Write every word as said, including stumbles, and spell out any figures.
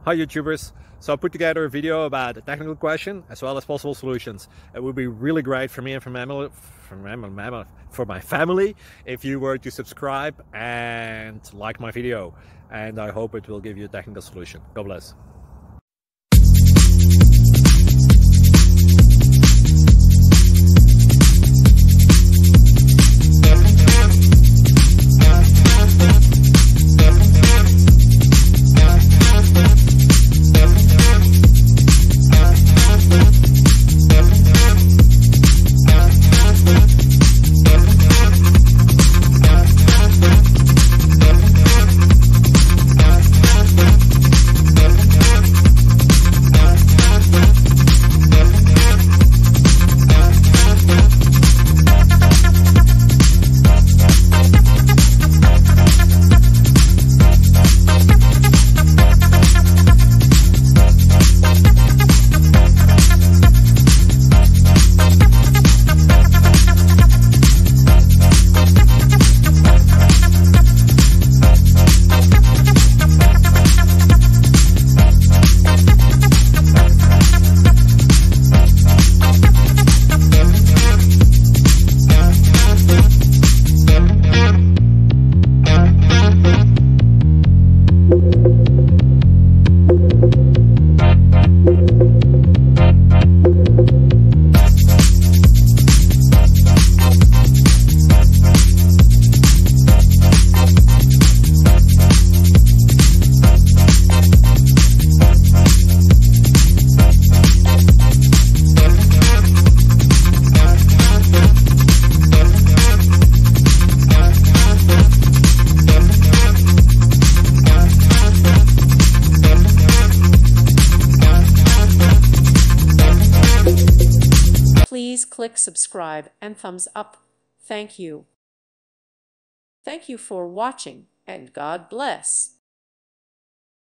Hi YouTubers! So I put together a video about a technical question as well as possible solutions. It would be really great for me and for my family, for my, for my family if you were to subscribe and like my video. And I hope it will give you a technical solution. God bless. Please click subscribe and thumbs up. Thank you. Thank you for watching, and God bless.